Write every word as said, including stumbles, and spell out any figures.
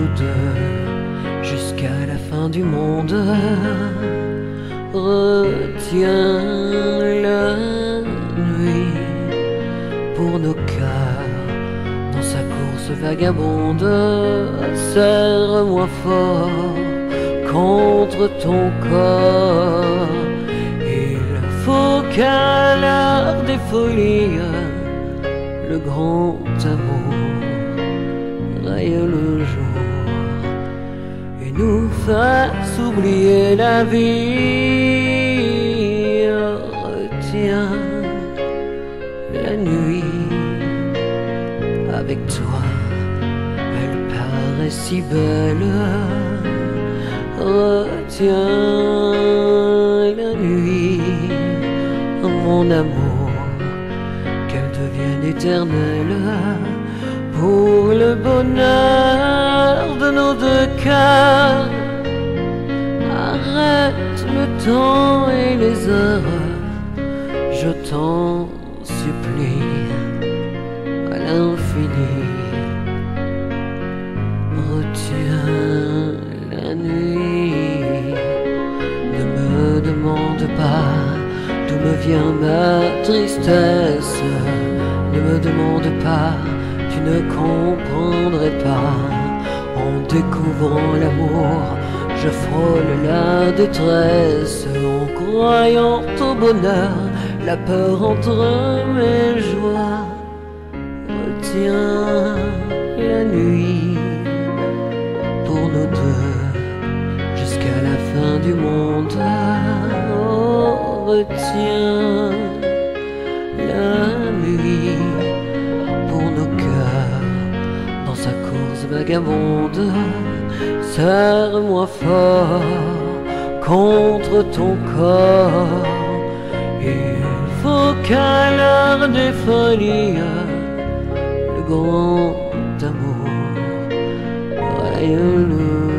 deux, jusqu'à la fin du monde. Retiens la nuit pour nos cœurs dans sa course vagabonde. Serre-moi fort contre ton corps. Il faut qu'à l'heure des folies, le grand amour raye le jour et nous fasse oublier la vie. Retiens la nuit avec toi, elle paraît si belle. Retiens la nuit, mon amour, qu'elle devienne éternelle, pour le bonheur de nos deux cœurs. Arrête le temps et les heures, je t'en supplie, à l'infini. Retiens la nuit, ne me demande pas d'où me vient ma tristesse. Ne me demande pas, tu ne comprendrais pas. En découvrant l'amour, je frôle la détresse. En croyant au bonheur, la peur entre mes joies. Retiens la nuit pour nous deux, jusqu'à la fin du monde. Oh, retiens la nuit pour nos cœurs dans sa course vagabonde. Serre-moi fort contre ton corps. Il faut qu'à l'heure des folies, le grand amour raye le